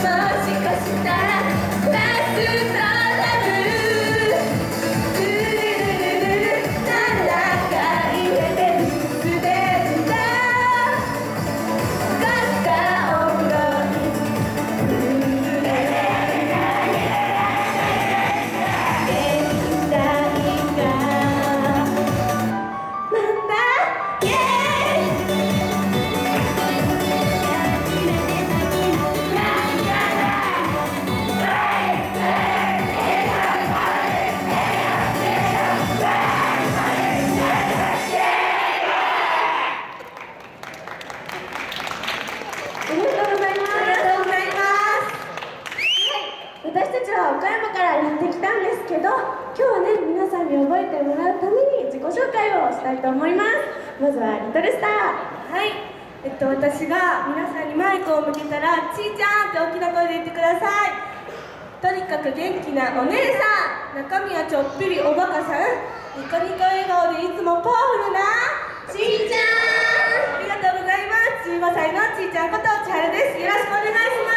私が皆さんにマイクを向けたらちーちゃんって大きな声で言ってください。とにかく元気なお姉さん、中身はちょっぴりおバカさん、ニコニコ笑顔でいつもパワフルなちーちゃん。ありがとうございます。15歳のちーちゃんこと千春です。よろしくお願いします。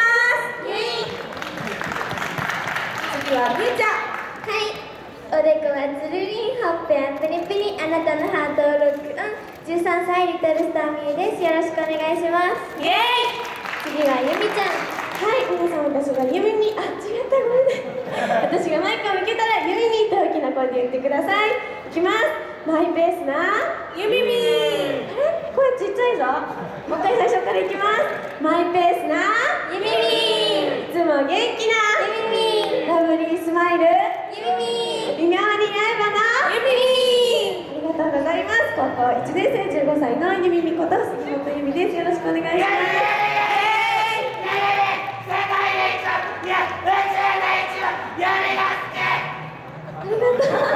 次はみーちゃん。 おでこはつるりん、ほっぺはプリプリ、あなたのハートをロックオン。13歳リトルスターみゆです。よろしくお願いします。 イエーイ。 次はゆみちゃん。皆さん、私がゆみに、違った、ごめんね。私がマイクを向けたらゆみにと大きな声で言ってください。いきます。マイペースなゆみみ。 声ちっちゃいぞ。もう一回最初からいきます。マイペースなゆみみ。 いつも元気なゆみみ。 ラブリースマイルゆみみ。 微妙に刃なゆみみ。 ありがとうございます。高校1年生15歳のゆみみこと杉本ゆみです。よろしくお願いします。ありがとうございます。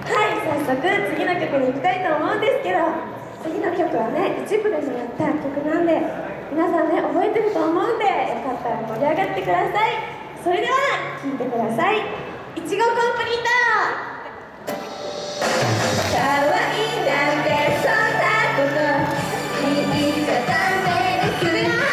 早速次の曲に行きたいと思うんですけど、次の曲はね、一部でもやった曲なんで、皆さんね、覚えてると思うんで、よかったら盛り上がってください。それでは聴いてください。いちごコンプリート。可愛いなんてそんなこと言っちゃダメですよ。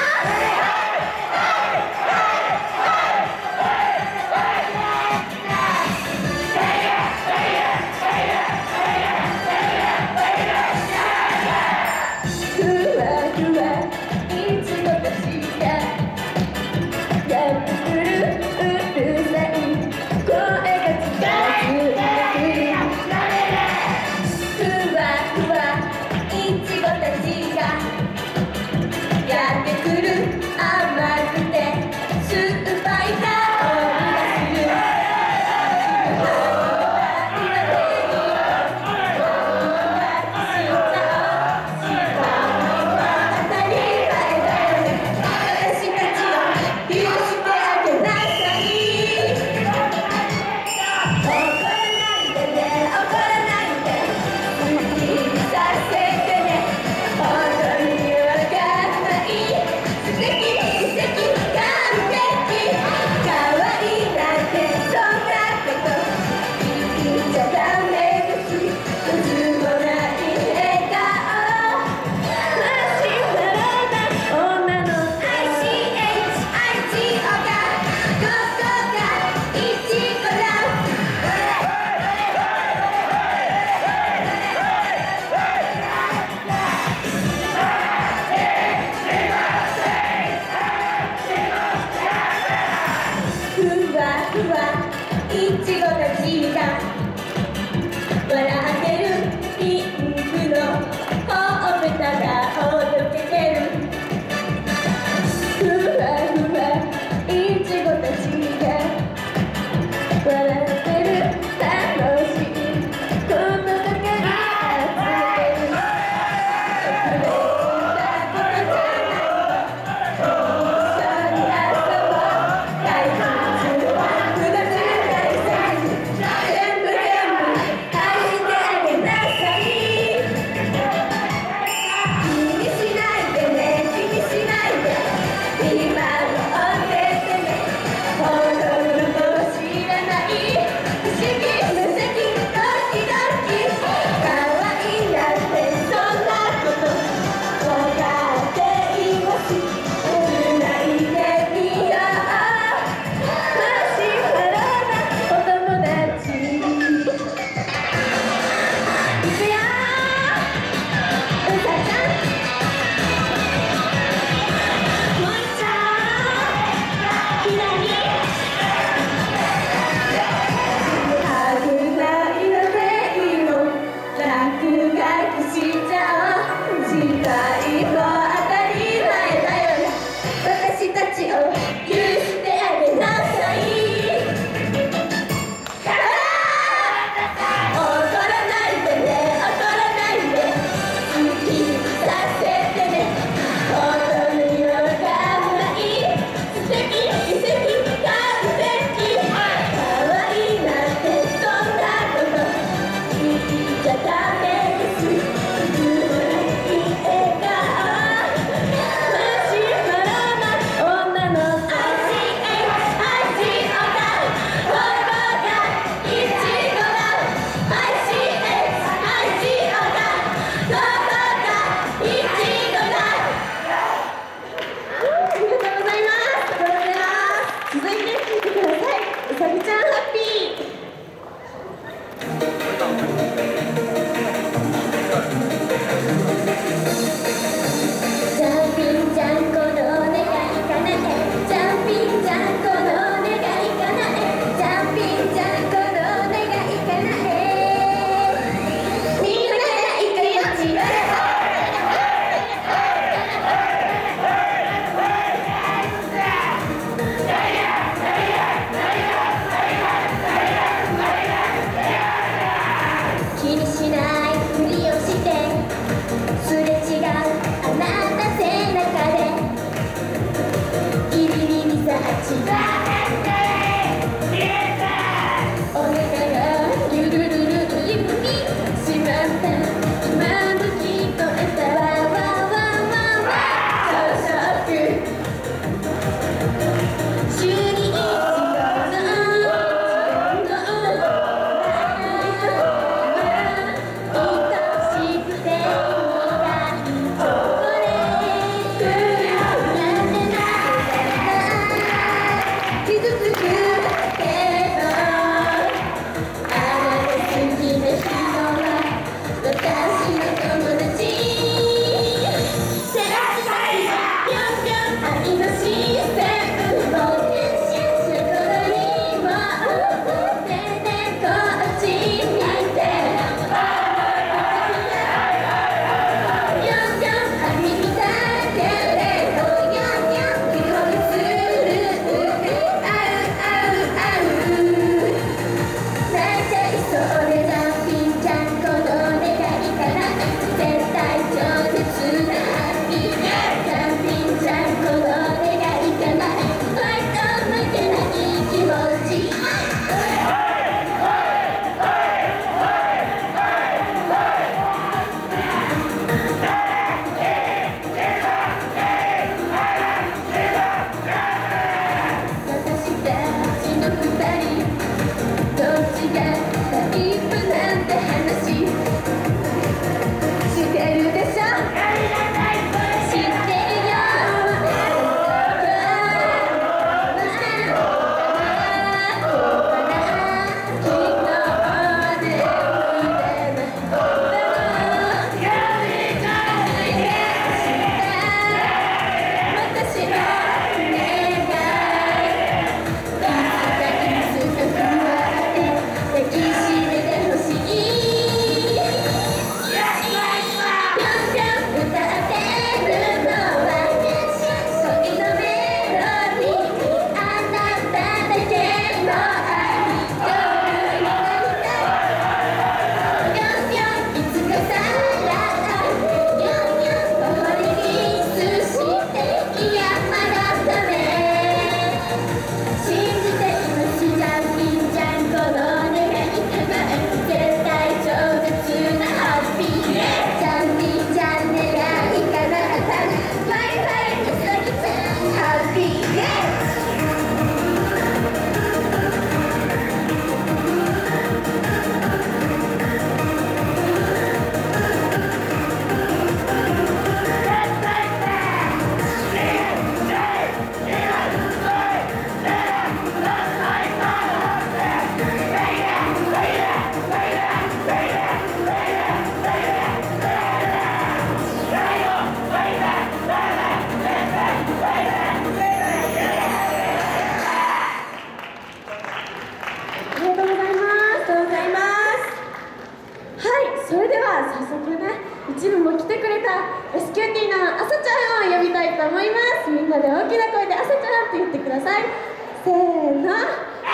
なで大きな声で「あさちゃん」って言ってください。せーの、あさちゃん。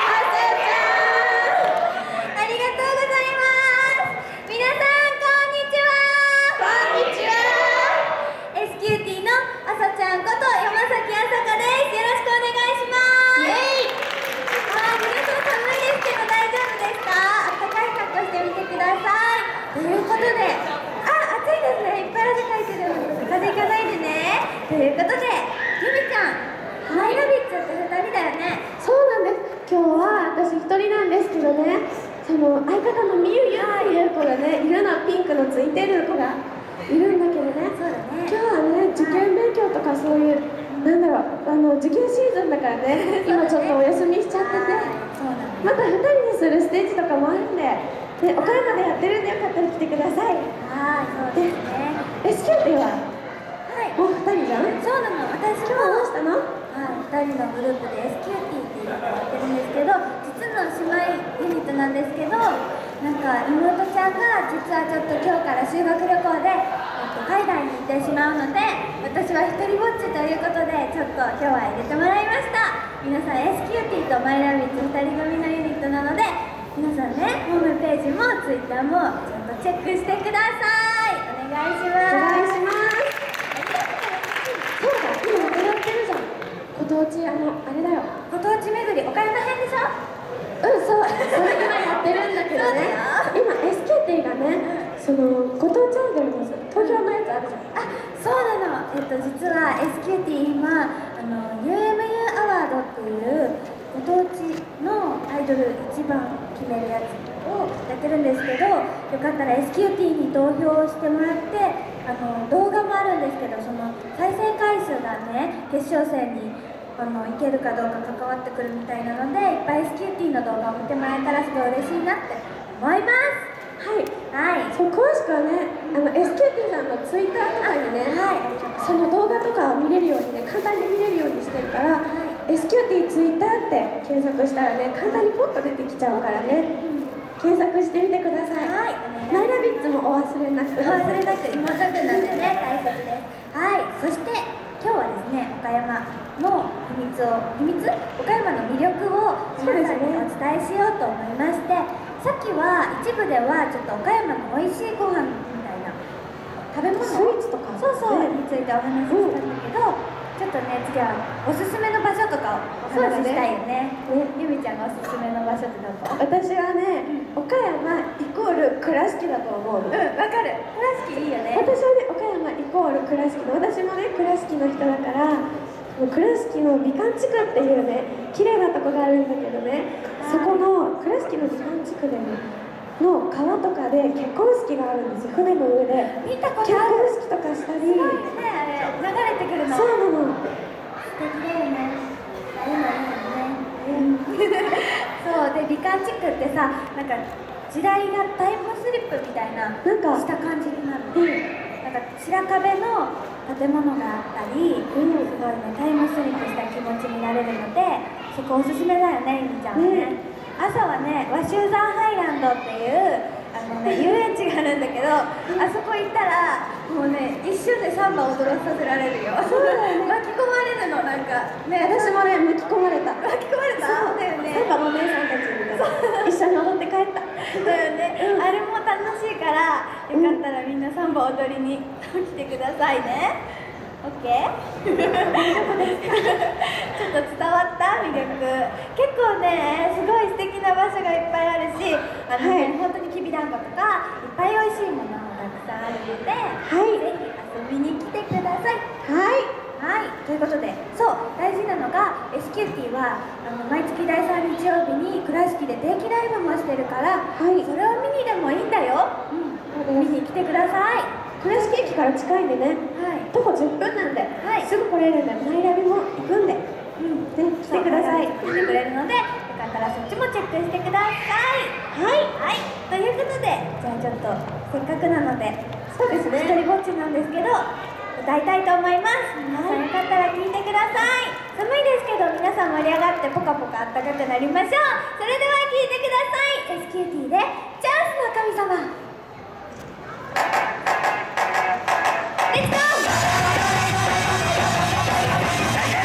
ありがとうございます。皆さんこんにちは。 こんにちは。 SQT のあさちゃんこと山崎あさかです。よろしくお願いします。 イエイ。 皆さん寒いですけど大丈夫ですか？あったかい格好してみてください。ということで、暑いですね。いっぱい汗かいてるので風邪ひかないでね。ということで、ゆみちゃん、マイラビッツって2人だよね。 そうなんです。今日は私一人なんですけどね、その相方のみゆゆっていう子がね、いるの。ピンクのついてる子がいるんだけどね。 そうだね。 今日はね、受験勉強とかそういう、なんだろう、受験シーズンだからね、今ちょっとお休みしちゃってて、 そうだね。 また2人でするステージとかもあるんで、ね、岡山でやってるんでよかったら来てください。 そうですね。 SQT ははい。 もう2人じゃん。 そうなの。私今日はどうしたの？ 2人のグループで SQT っていうのをやってるんですけど、実の姉妹ユニットなんですけど、なんか妹ちゃんが実はちょっと今日から修学旅行で、海外に行ってしまうので、私は一人ぼっちということでちょっと今日は入れてもらいました。皆さん SQT とマイラビッツ2人組のユニットなので、皆さんね、ホームページも Twitter もちゃんとチェックしてください。お願いします。 お願いします。そうだ、今踊ってるじゃん。ご当地、あれだよ。 ご当地巡り、岡山編でしょ？ そう、それ今やってるんだけどね。今 SQT がね、そのご当地アイドルの東京のやつあるじゃん。 そうなの。実は SQT 今UMU アワードっていうご当地のアイドル一番決めるやつをやってるんですけど、よかったら SQT に投票してもらって、動画もあるんですけど、その再生回数がね、決勝戦にいけるかどうか関わってくるみたいなので、いっぱい SQT の動画を見てもらえたらすごい嬉しいなって思います。 はい。 はい。 そう、詳しくはね、SQT さんの Twitter とかにね、その動画とかを見れるようにね、簡単に見れるようにしてるから、SQT Twitter って検索したらね、簡単にポッと出てきちゃうからね、検索してみてください。 はい。 マイラビッツもお忘れなく。 お忘れなく、妹くんなんでね、大切です。はい。そして今日はですね、岡山の岡山の魅力を皆さんにお伝えしようと思いまして、さっきは一部ではちょっと岡山の美味しいご飯みたいな食べ物、 スイーツとかそうについてお話ししたんだけど、ちょっとね、次はおすすめの場所とかをお話ししたいよね。ゆみちゃんがおすすめの場所ってどこ？ 私はね、岡山イコール倉敷だと思うの。 わかる。倉敷いいよね。 私はね、岡山イコール倉敷の、私もね、倉敷の人だから、倉敷の美観地区っていうね、綺麗なとこがあるんだけどね、そこの倉敷の美観地区でね、の川とかで結婚式があるんですよ。船の上で見たこと結ある。 婚式とかしたり。 すごいね、あれ流れてくるの。 そうなの。 素敵だよね。ああいうのいいよね。そうで、美観地区ってさ、なんか時代がタイムスリップみたいなした感じになる。なんか白壁の建物があったり、すごいね、タイムスリップした気持ちになれるので、そこおすすめだよね、ゆみちゃんはね。朝はね、和集山ハイランドっていう遊園地があるんだけど、あそこ行ったらもうね、一瞬でサンバ踊らさせられるよ。 そうだよね。 巻き込まれるの、なんかね。 私もね、巻き込まれた。 巻き込まれた？だよね。 サンバのお姉さんたちみたいな。一緒に踊って帰った。 だよね。あれも楽しいから、よかったらみんなサンバ踊りに来てくださいね。オッケー？ちょっと伝わった魅力。結構ね、すごい素敵な場所がいっぱいあるし、本当にきびだんごとかいっぱい美味しいものもたくさんあるので、ぜひ遊びに来てください。はい、ということで、そう大事なのが SQT は毎月第3日曜日に倉敷で定期ライブもしてるから、それを見にでもいいんだよ。見に来てください。 倉敷駅から近いんでね、徒歩10分なんで、すぐ来れるんで、マイラビも行くんで、来てください。 来てくれるので、よかったらそっちもチェックしてください。ということで、じゃあちょっとせっかくなので、 そうですね、 一人ぼっちなんですけど、歌いたいと思います。皆さんよかったら聴いてください。寒いですけど、皆さん盛り上がってポカポカあったかくなりましょう。それでは聴いてください。SQT でチャンスの神様。レッツゴー。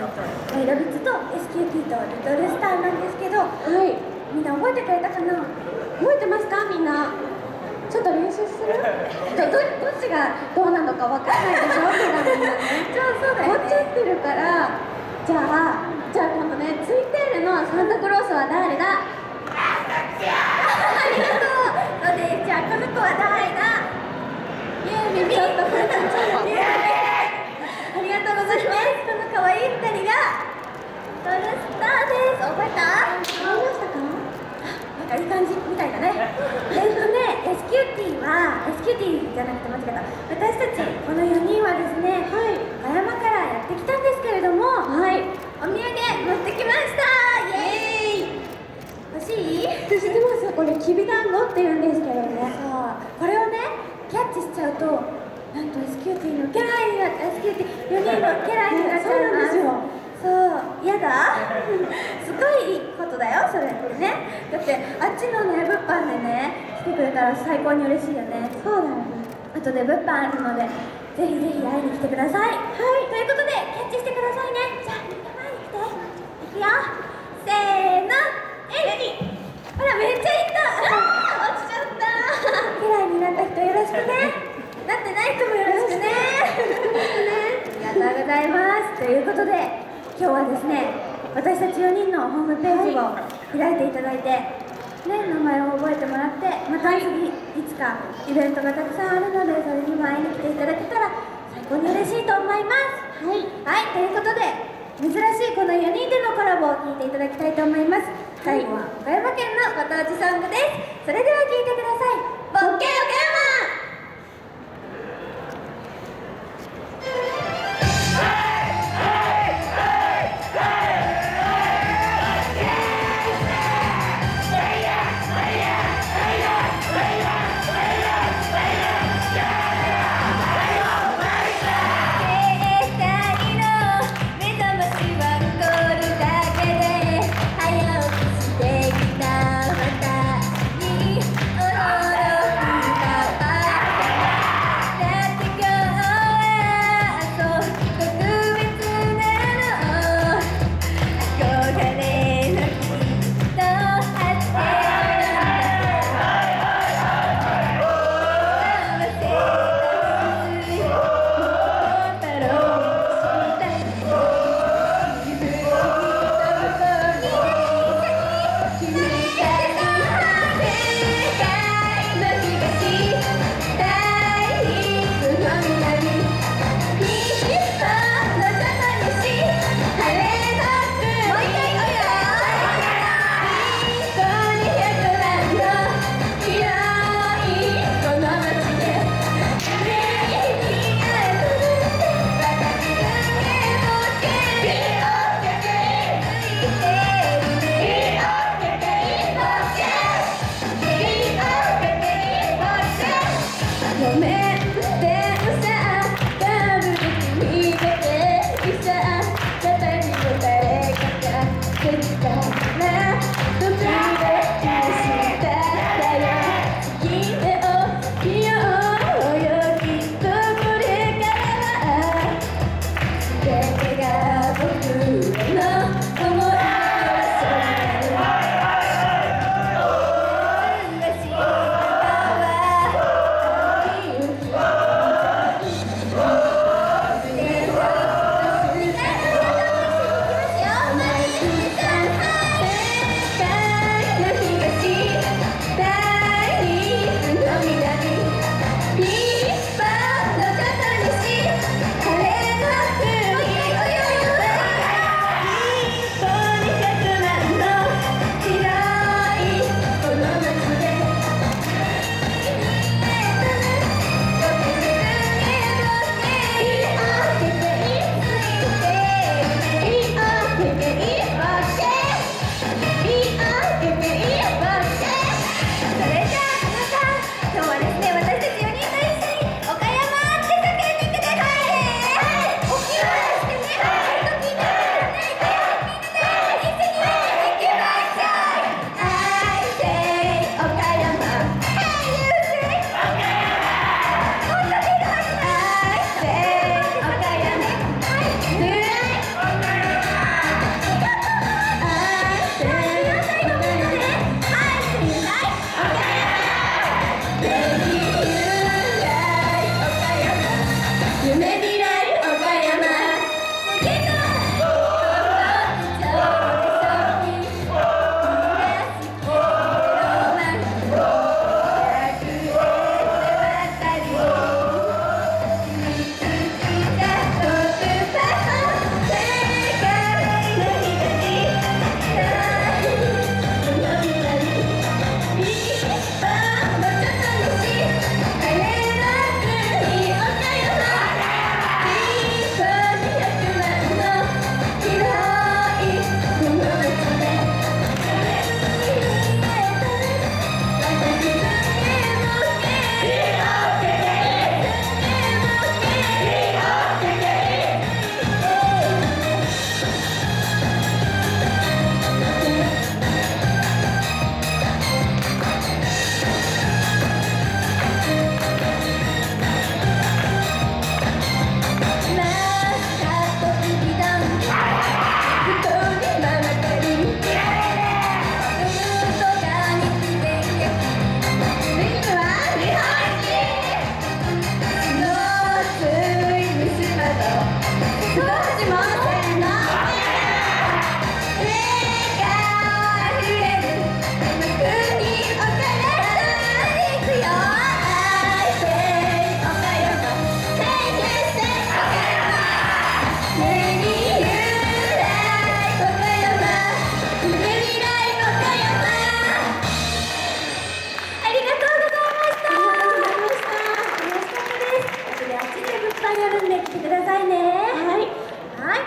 ラビッツと SQT とリトルスターなんですけど、みんな覚えてくれたかな？覚えてますかみんな？ちょっと練習する？どっちがどうなのかわかんないでしょ？みんなね。そうだよね。終わっちゃってるから、じゃあ今度ね、ツイテールのサンタクロースは誰だ？ありがとう。そうです。じゃあこの子は誰だ？ユーミミ。ちょっとユーミミ。ありがとうございます。この可愛い2人がリトルスターです。覚えた？覚えましたか？なんかいい感じみたいだね。SQT は SQT じゃなくて間違えた。私たちこの4人はですね、岡山からやってきたんですけれども、お土産持ってきました。イエーイ。欲しい？知ってますよ。これきびだんごって言うんですけどね。そう。これをねキャッチしちゃうと、なんと SQT のキャラになって SQT4 人のキャラになっちゃいます。そう、やだすごいいいことだよ、それってね。だってあっちのね、物販でね来てくれたら最高に嬉しいよね。そうだよね。あとで物販あるのでぜひぜひ会いに来てください。ということでキャッチしてくださいね。じゃあみんな前に来て。いくよ、せーの、ほら、めっちゃいった。落ちちゃった。キャラになった人よろしくね。なってない人もよろしくね。ありがとうございます。ということで今日はですね、私たち4人のホームページを開いていただいて、名前を覚えてもらって、また次いつかイベントがたくさんあるので、それにも会いに来ていただけたら最高に嬉しいと思います。ということで珍しいこの4人でのコラボを聴いていただきたいと思います。最後は岡山県のご当地ソングです。それでは聴いてください。ボッケー岡山。踊ろう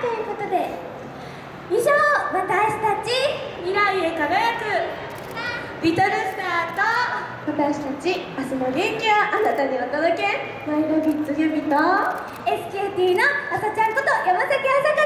ということで以上、私たち未来へ輝くリトルスターと私たち明日の元気をあなたにお届けマイラビッツユミと SKT のあさちゃんこと山崎あさこ